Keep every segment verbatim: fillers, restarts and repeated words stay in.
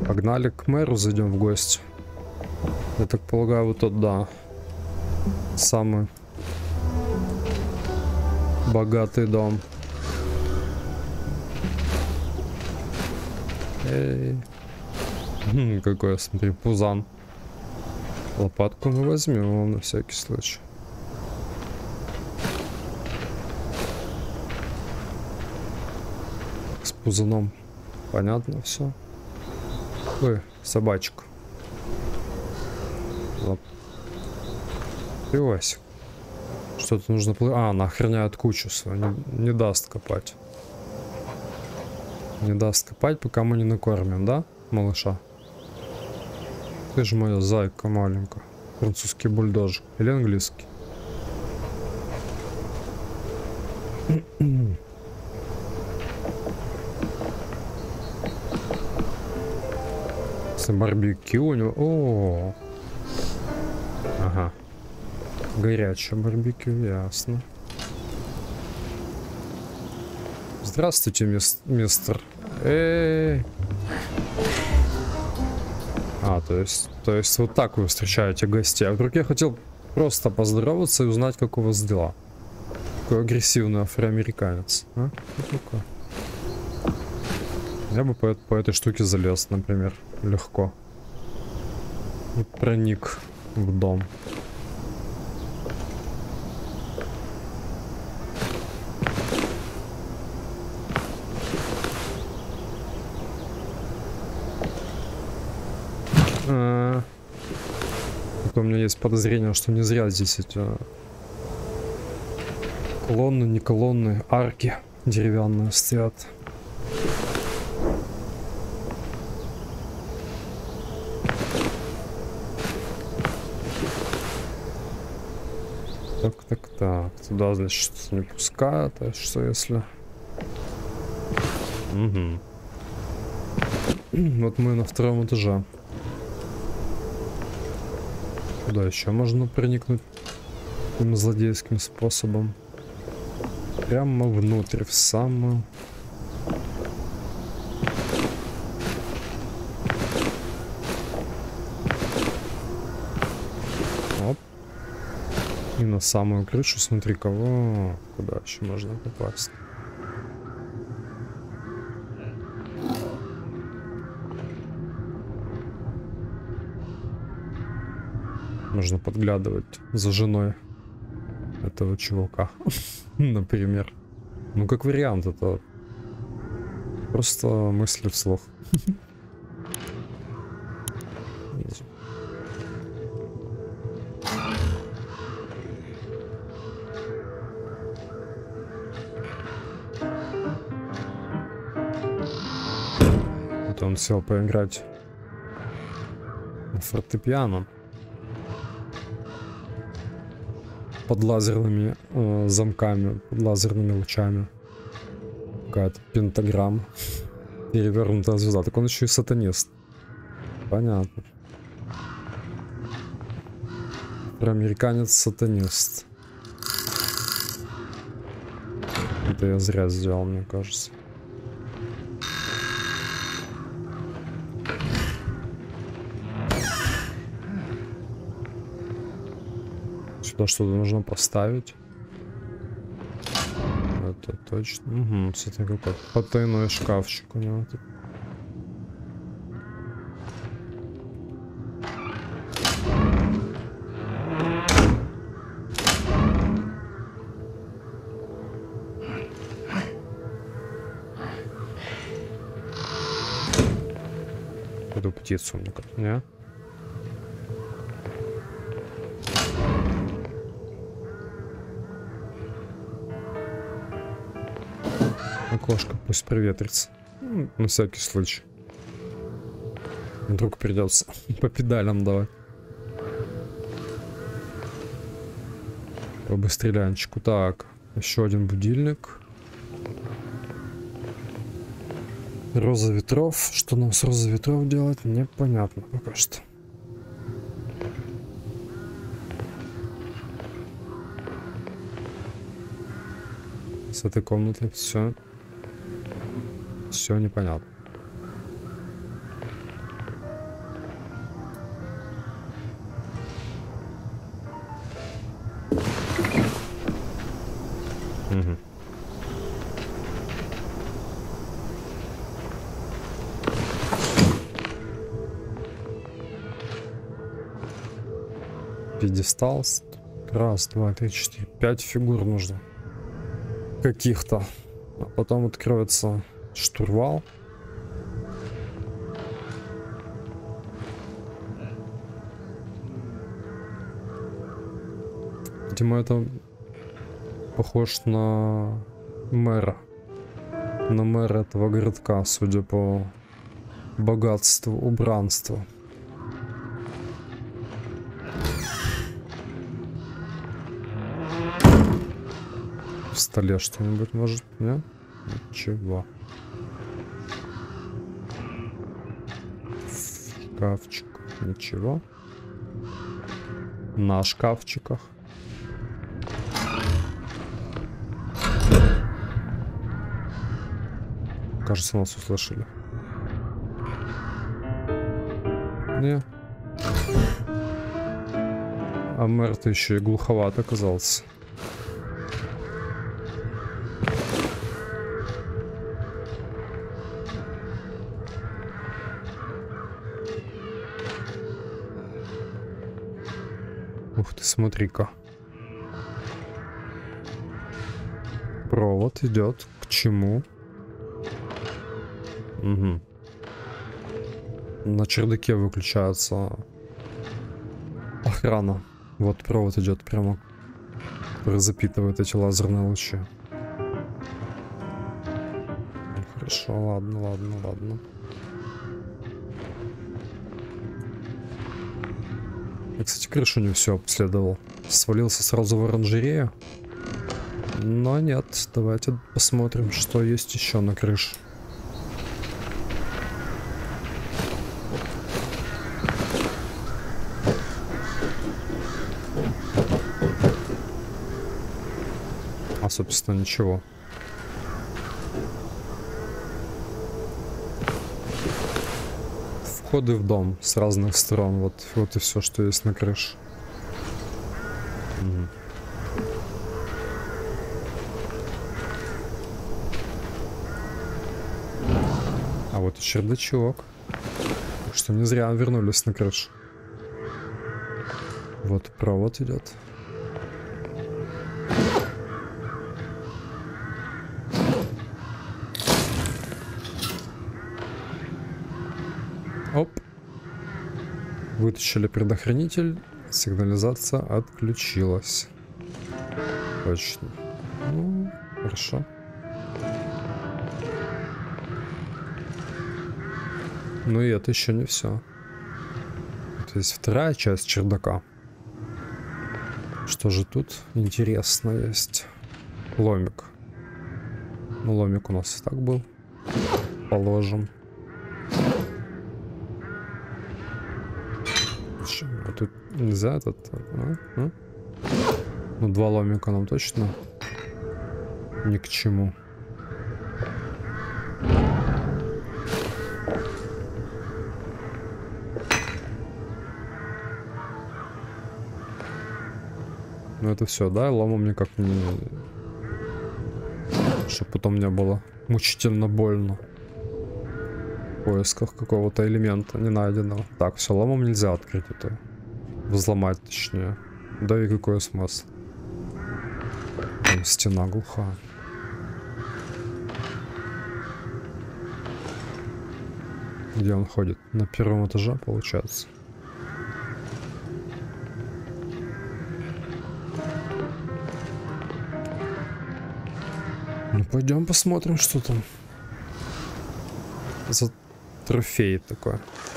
Погнали к мэру, зайдем в гости. Я так полагаю, вот тот, да. Самый богатый дом. Эй. Хм, какой, смотри, пузан. Лопатку мы возьмем на всякий случай. С пузаном понятно все. Ой, собачка. Лап. Пивасик. Что-то нужно... А, она охраняет кучу свою. Не, не даст копать. Не даст копать, пока мы не накормим, да, малыша? Ты же моя зайка маленькая. Французский бульдожик. Или английский? С барбекю у него... О, ага. Горячее барбекю, ясно. Здравствуйте, мис мистер. Эй. А, то есть, то есть вот так вы встречаете гостей. А вдруг я хотел просто поздороваться и узнать, как у вас дела. Такой агрессивный афроамериканец. А? Я бы по, по этой штуке залез, например, легко. И проник в дом. А, у меня есть подозрение, что не зря здесь эти колонны, не колонны, арки деревянные стоят. Так, так, так. Туда, значит, не пускают. А что если... Угу. Вот мы на втором этаже. Куда еще можно проникнуть таким злодейским способом? Прямо внутрь, в самую... Оп. И на самую крышу, смотри, кого... Куда еще можно попасть? Можно подглядывать за женой этого чувака, например. Ну, как вариант, это просто мысли вслух. Это он сел поиграть на фортепиано. Под лазерными э, замками, под лазерными лучами. Какая-то пентаграмма. Перевернутая звезда. Так он еще и сатанист. Понятно. Американец-сатанист. Это я зря сделал, мне кажется. Сюда что-то нужно поставить. Это точно. Угу, смотри, какой потайной шкафчик у него тут. Эту птицу мне как, не? Окошко пусть проветрится. Ну, на всякий случай. Вдруг придется по педалям давать. По быстрелянчику. Так, еще один будильник. Роза ветров. Что нам с розой ветров делать, непонятно пока что. С этой комнатой все. Все непонятно. Пьедестал. Раз, два, три, четыре. Пять фигур нужно. Каких-то. А потом откроется штурвал. Видимо, это похож на мэра. На мэра этого городка, судя по богатству, убранству. В столе что-нибудь может, нет? Ничего. Шкафчик. Ничего. На шкафчиках. Кажется, нас услышали. Не. А мэр-то еще и глуховат оказался. Ух ты, смотри-ка. Провод идет к чему? Угу. На чердаке выключается охрана. Вот провод идет прямо, который запитывает эти лазерные лучи. Ну, хорошо, ладно, ладно, ладно. Я, кстати, крышу не все обследовал. Свалился сразу в оранжерею. Но нет, давайте посмотрим, что есть еще на крыше. А, собственно, ничего. Входы в дом с разных сторон. Вот, вот и все, что есть на крыше. Угу. А вот и чердачок. Так что не зря вернулись на крышу. Вот провод идет. Оп. Вытащили предохранитель. Сигнализация отключилась. Точно. Ну, хорошо. Ну и это еще не все. То есть вторая часть чердака. Что же тут интересно есть? Ломик. Ну, ломик у нас и так был. Положим. А тут нельзя этот... А? А? Ну, два ломика нам точно ни к чему. Ну это все, да? Ломом никак не... Чтобы потом не было мучительно больно. В поисках какого-то элемента не найденного. Так, все, ломом нельзя открыть это. Взломать, точнее. Да и какой смысл? Там стена глухая. Где он ходит? На первом этаже, получается. Ну, пойдем посмотрим, что там за трофей такой.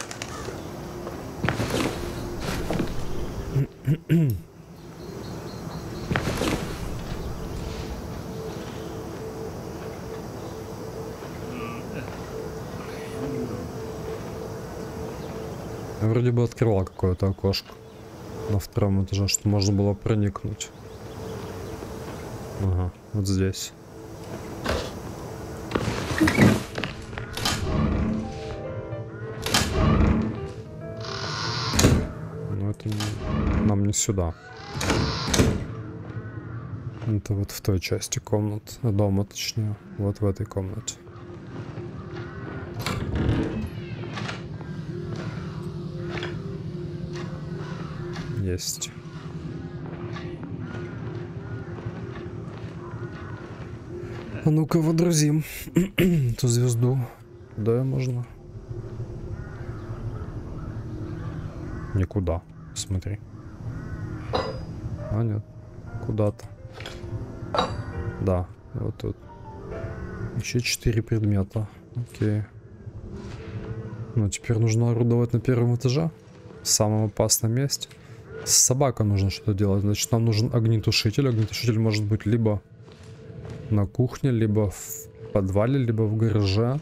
Я вроде бы открывал какое-то окошко на втором этаже, что можно было проникнуть. Ага, вот здесь. Но это не... нам не сюда. Это вот в той части комнат, дома точнее, вот в этой комнате. Есть. А ну-ка водрузим эту звезду. Да, можно. Никуда. Смотри. А, нет. Куда-то. Да, вот тут. Еще четыре предмета. Окей. Ну, теперь нужно орудовать на первом этаже. В самом опасном месте. С собакой нужно что-то делать. Значит, нам нужен огнетушитель. Огнетушитель может быть либо на кухне, либо в подвале, либо в гараже.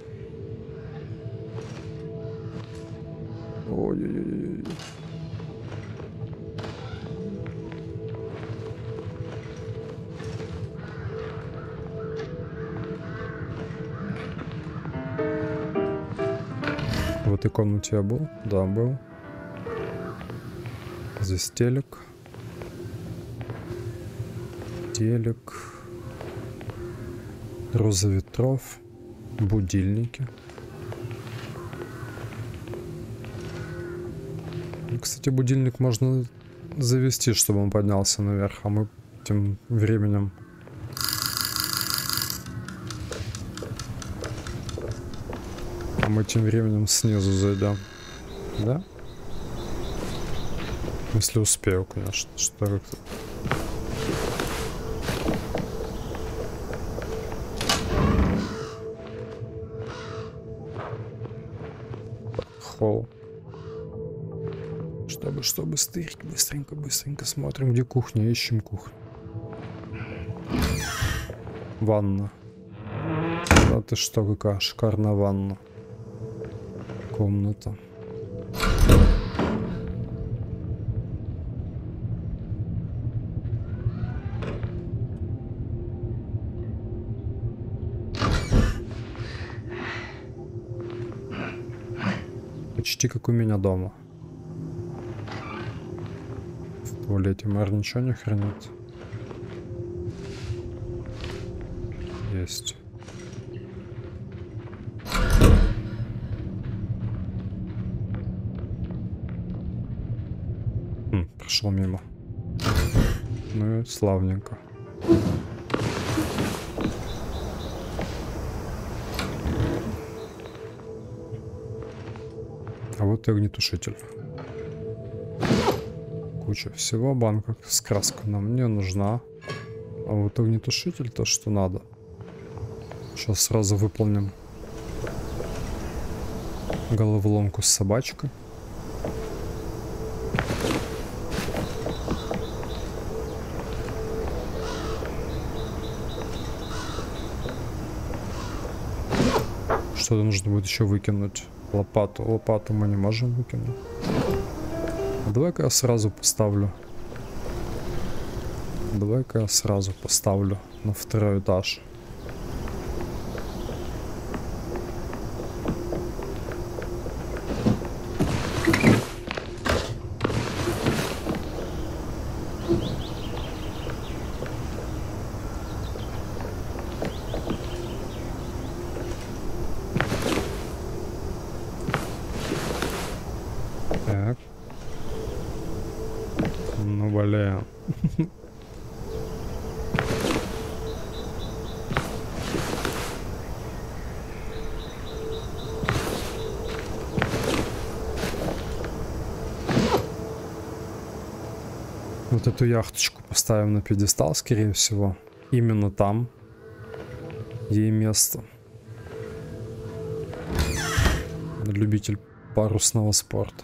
Ой-ой-ой. В этой комнате я был? Да, был. Здесь телек. Телек. Роза ветров. Будильники. Кстати, будильник можно завести, чтобы он поднялся наверх, а мы тем временем... А мы тем временем снизу зайдем. Да? Если успею, конечно, что как-то... Холл. Чтобы, что быстренько, быстренько, быстренько смотрим, где кухня, ищем кухню. Ванна. Да ты что, какая шикарная ванна. Комната. Почти как у меня дома. В туалете мэр ничего не хранит. Есть. Хм, прошел мимо. Ну и славненько. А вот и огнетушитель. Куча всего. Банка с краской нам не нужна. А вот огнетушитель то, что надо. Сейчас сразу выполним головоломку с собачкой. Что-то нужно будет еще выкинуть. Лопату. Лопату мы не можем выкинуть. Давай-ка я сразу поставлю. Давай-ка я сразу поставлю на второй этаж. Так. Ну, блин. Вот эту яхточку поставим на пьедестал, скорее всего. Именно там ей место. Любитель парусного спорта.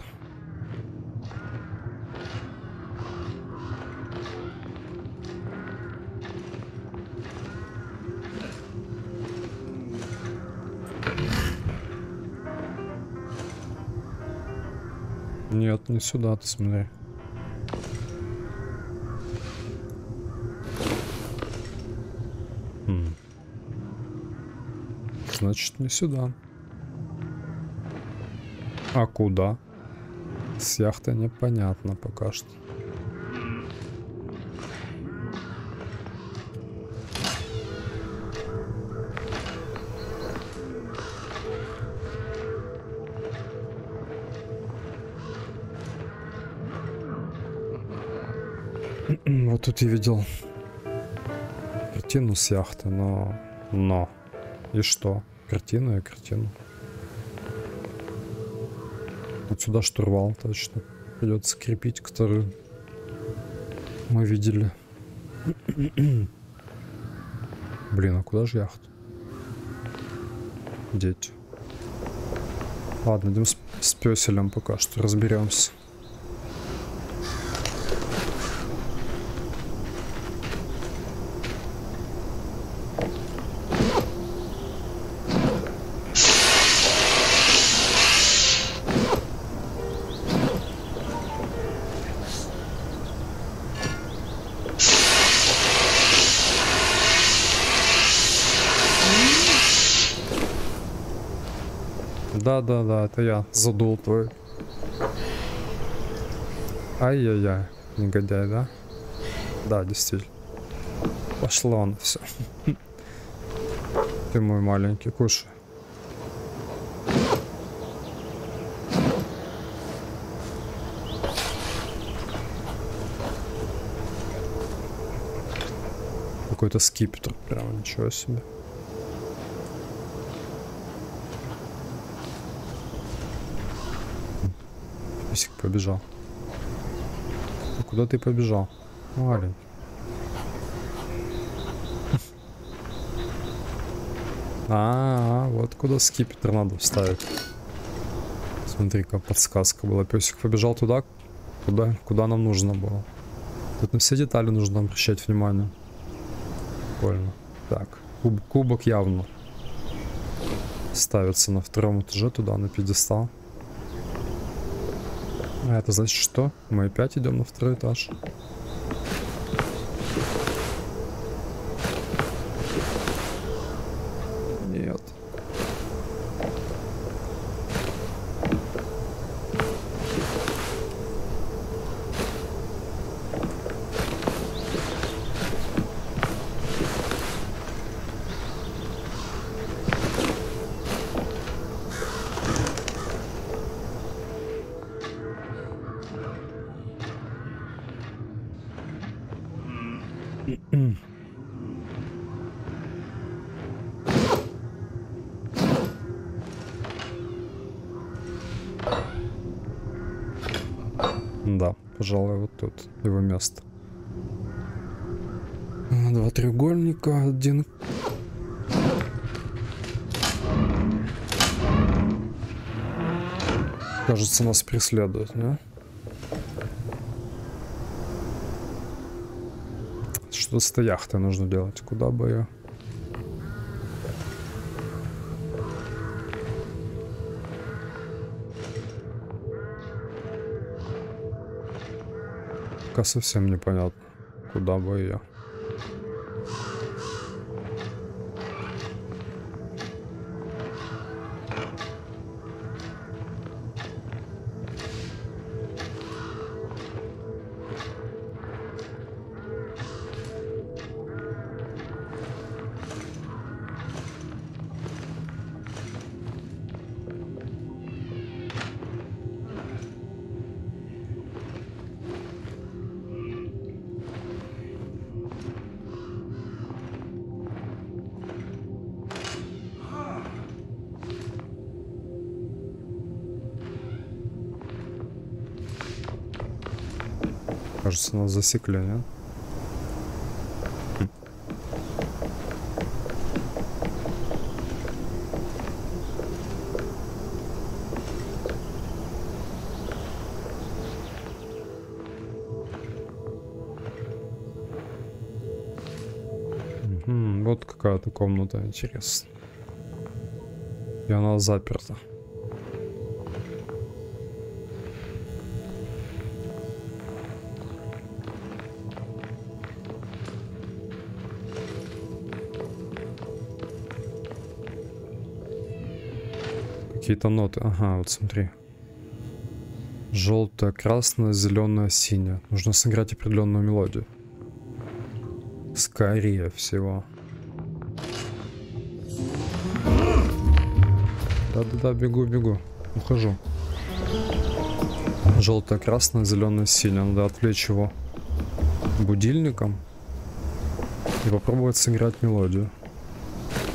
Нет, не сюда, ты смотри. Хм. Значит, не сюда. А куда? С яхтой непонятно пока что. Вот тут я видел картину с яхты, но Но. И что? Картину и картину. Вот сюда штурвал точно придется крепить, который мы видели. Блин, а куда же яхта? Деть. Ладно, идем с, с пёселем пока что разберемся. Да-да-да, это я задул твой. Ай-яй-яй, негодяй, да? Да, действительно. Пошло он все. Ты мой маленький, кушай. Какой-то скипетр, прям ничего себе. Писик побежал. А куда ты побежал? Маленький. А, -а, а, вот куда скипетр надо вставить. Смотри-ка, подсказка была. Песик побежал туда, куда, куда нам нужно было. Тут на все детали нужно обращать внимание. Прикольно. Так, куб, кубок явно ставится на втором этаже туда, на пьедестал. А это значит что? Мы опять идем на второй этаж. Нет. Да, пожалуй, вот тут его место. Два треугольника, один. Кажется, нас преследуют, да? Что с этой яхтой нужно делать? Куда бы ее? Пока совсем непонятно, куда бы ее. Кажется, нас засекли, нет? Угу, вот какая-то комната интересная. И она заперта. Какие-то ноты. Ага, вот смотри. Желтая, красная, зеленая, синяя. Нужно сыграть определенную мелодию. Скорее всего. Да-да-да, бегу, бегу. Ухожу. Желтая, красная, зеленая, синяя. Надо отвлечь его будильником и попробовать сыграть мелодию.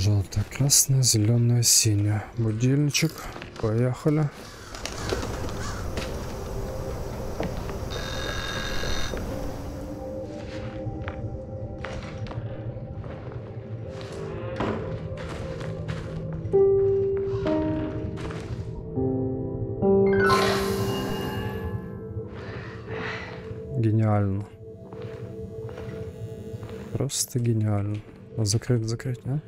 Желтая, красная, зеленая, синяя. Будильничек. Поехали. Гениально. Просто гениально. Закрыть, закрыть, а?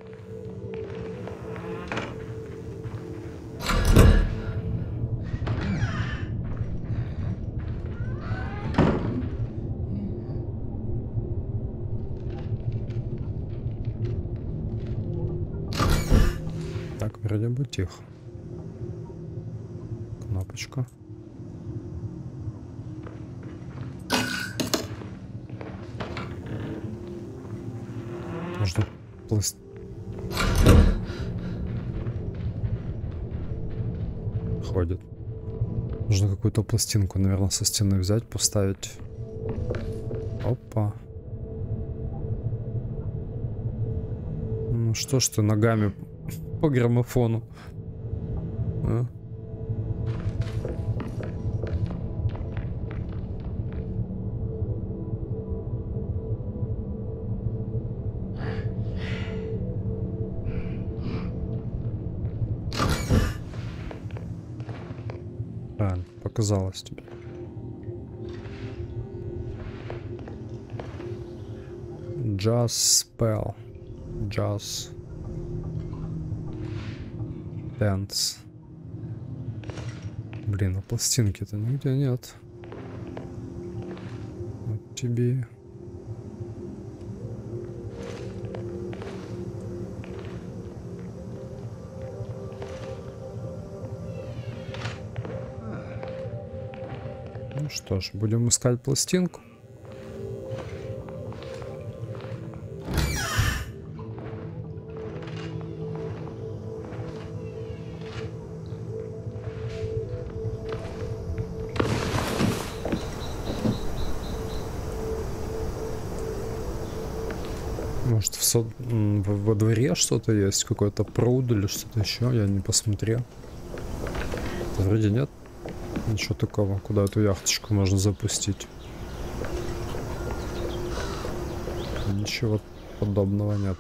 Так, вроде бы тихо. Кнопочка. Можно пласт... Ходит. Нужно какую-то пластинку, наверное, со стены взять, поставить. Опа. Ну что ж ты ногами по граммофону? А? Правильно, показалось тебе. Just spell. Just dance. Блин, а пластинки-то нигде нет. Вот тебе. Ну что ж, будем искать пластинку. Может, в со... во дворе что-то есть, какой-то пруд или что-то еще, я не посмотрел. Да вроде нет ничего такого, куда эту яхточку можно запустить. Ничего подобного нет.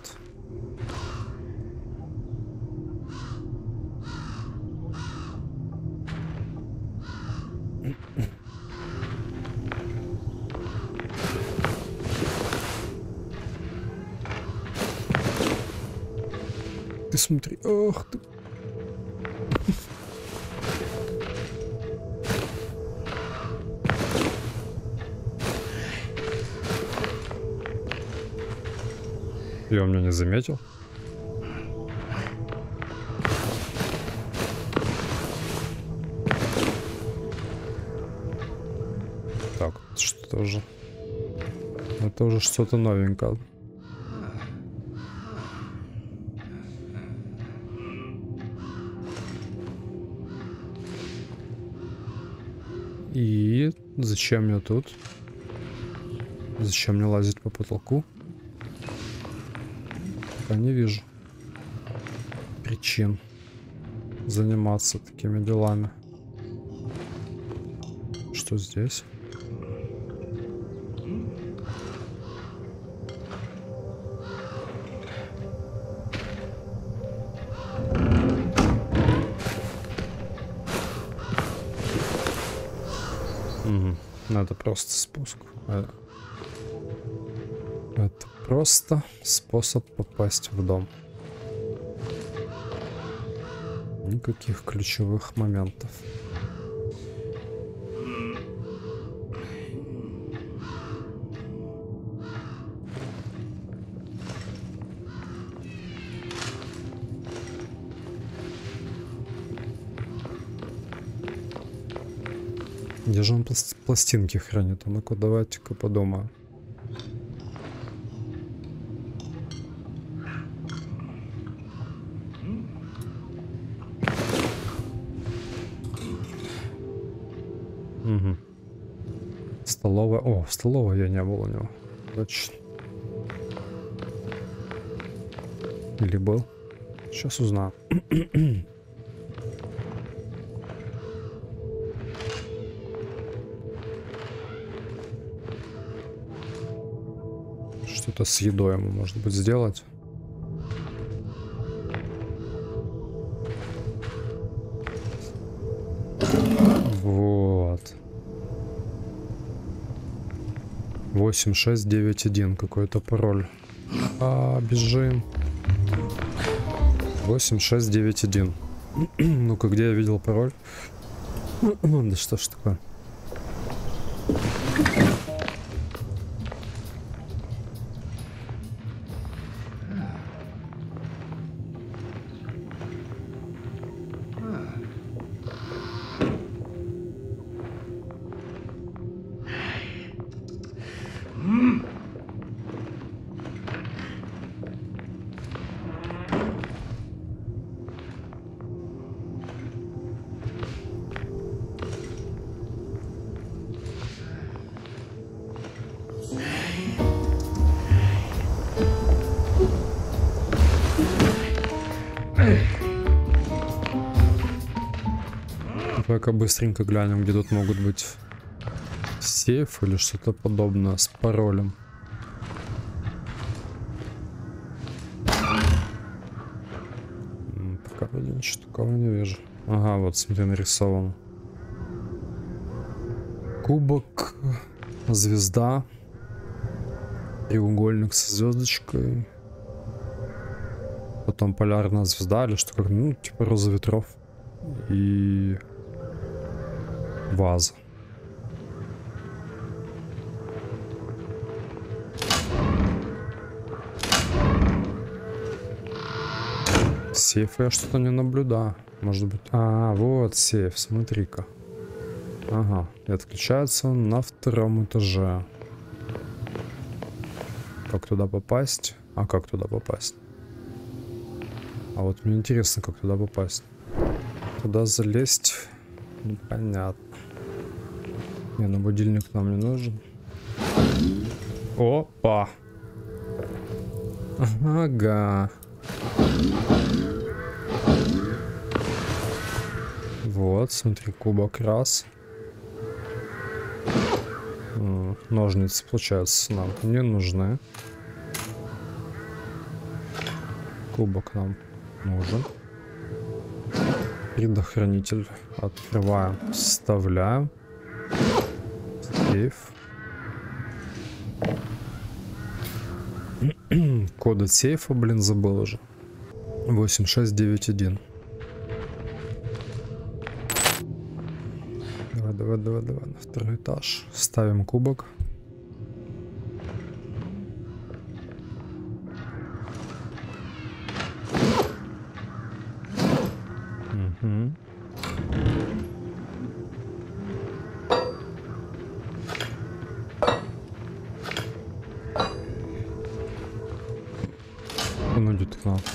Ты смотри, ох ты. И он меня не заметил. Так, что же? Это уже что-то новенькое. И зачем мне тут? Зачем мне лазить по потолку? Я не вижу причин заниматься такими делами. Что здесь? Угу. Это просто спуск. Это просто способ попасть в дом. Никаких ключевых моментов. Где же он пласт пластинки хранит? А ну-ка, давайте-ка подумаю. Угу. Столовая. О, в столовой я не был у него. Точно. Или был? Сейчас узнаю. Что-то с едой ему, может быть, сделать. Вот. восемь шесть девять один какой-то пароль. А, бежим. восемь шесть девять один. Ну-ка, где я видел пароль? Да что ж такое? Давай-ка быстренько глянем, где тут могут быть сейф или что-то подобное с паролем. Пока вроде ничего такого не вижу. Ага, вот смотри, нарисован. Кубок, звезда, треугольник со звездочкой, потом полярная звезда или что, как, ну, типа роза ветров и ваза. Сейфа я что-то не наблюдаю. Может быть... А, вот сейф, смотри-ка. Ага, и отключается он на втором этаже. Как туда попасть? А как туда попасть? А вот мне интересно, как туда попасть. Туда залезть? Непонятно. Не, ну будильник нам не нужен. Опа! Ага. Вот, смотри, кубок раз. Ножницы, получается, нам не нужны. Кубок нам нужен. Предохранитель открываем, вставляем. Сейф. Код от сейфа, блин, забыл уже. восемь шесть девять один. Давай, давай, давай, давай, на второй этаж. Ставим кубок. Угу. Он идет к нам.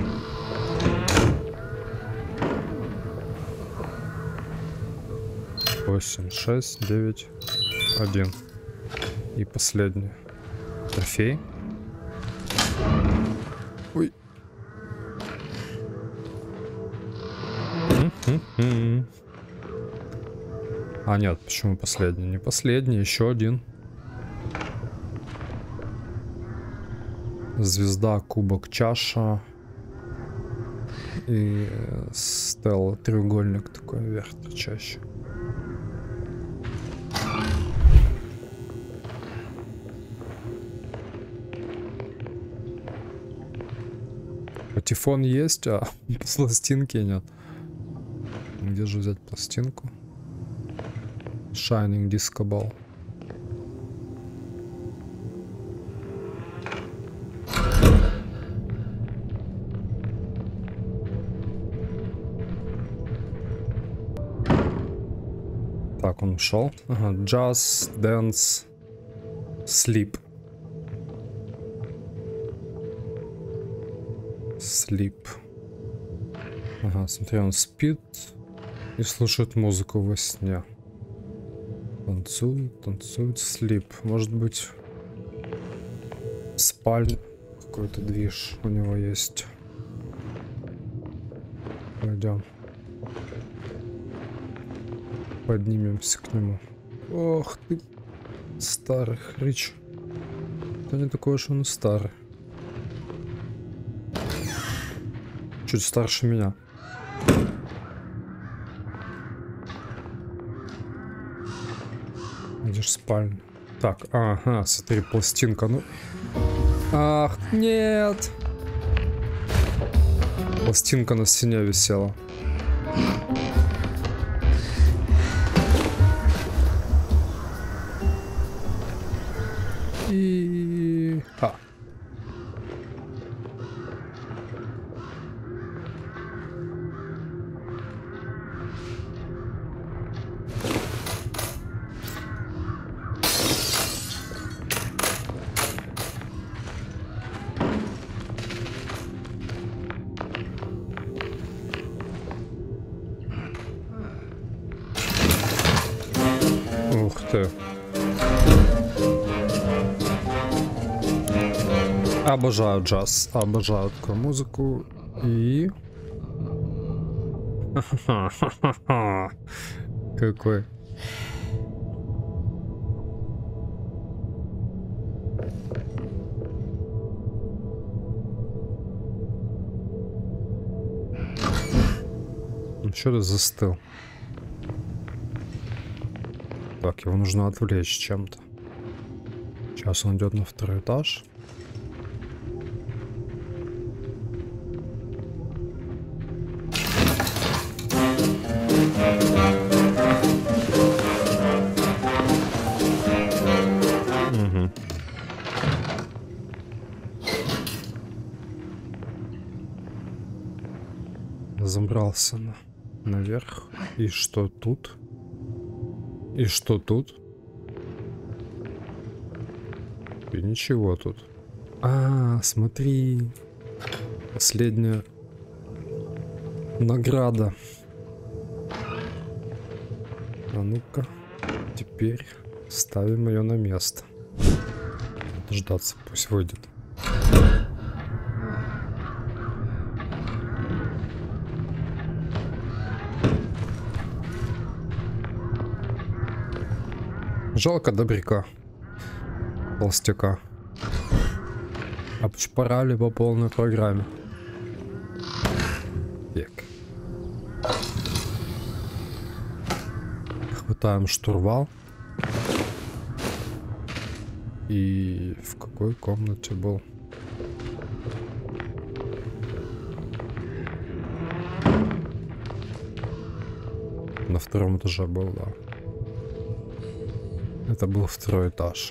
восемь шесть девять один. И последний. Трофей. Ой. А нет, почему последний? Не последний, еще один. Звезда, кубок, чаша. И стелла, треугольник такой вверх торчащий. Патефон есть, а пластинки нет. Где же взять пластинку? Shining Disco Ball. Так, он ушел. Ага, Jazz, Dance, Sleep. Sleep. Ага, смотри, он спит и слушает музыку во сне. Танцует, танцует, Sleep. Может быть, в спальне какой-то движ у него есть. Пойдем. Поднимемся к нему. Ох ты, старый хрыч. Это не такой уж он и старый. Чуть старше меня. Где ж спальня? Так, ага, смотри, пластинка, ну... Ах, нет! Пластинка на стене висела. И... А. Ух ты. Обожаю джаз, обожаю такую музыку. И... Какой. Что ты застыл? Так, его нужно отвлечь чем-то. Сейчас он идет на второй этаж. Угу. Забрался на... наверх. И что тут? И что тут? И ничего тут. А, смотри. Последняя награда. А ну-ка. Теперь ставим ее на место. Надо ждаться, пусть выйдет. Жалко добряка. Толстяка. Обчпорали по полной программе. Так. Хватаем штурвал. И в какой комнате был? На втором этаже был, да. Это был второй этаж.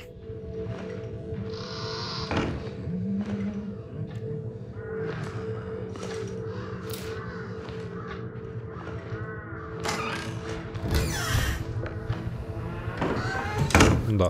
Да.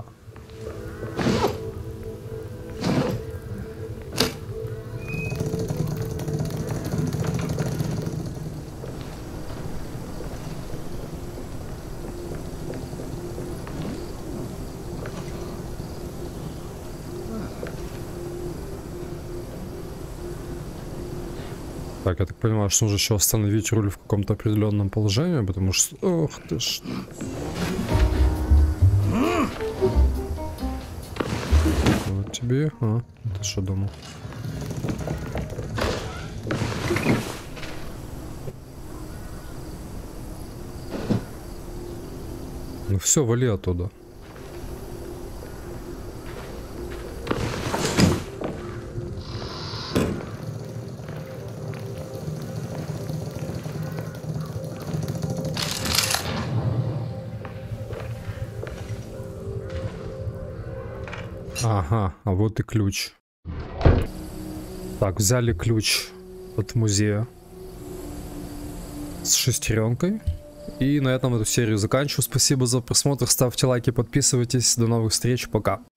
Так, я так понимаю, что нужно еще остановить руль в каком-то определенном положении, потому что... Ох ты ж... Вот тебе... А, ты что думал? Ну все, вали оттуда. Ага, а вот и ключ. Так, взяли ключ от музея с шестеренкой. И на этом эту серию заканчиваю. Спасибо за просмотр, ставьте лайки, подписывайтесь. До новых встреч, пока.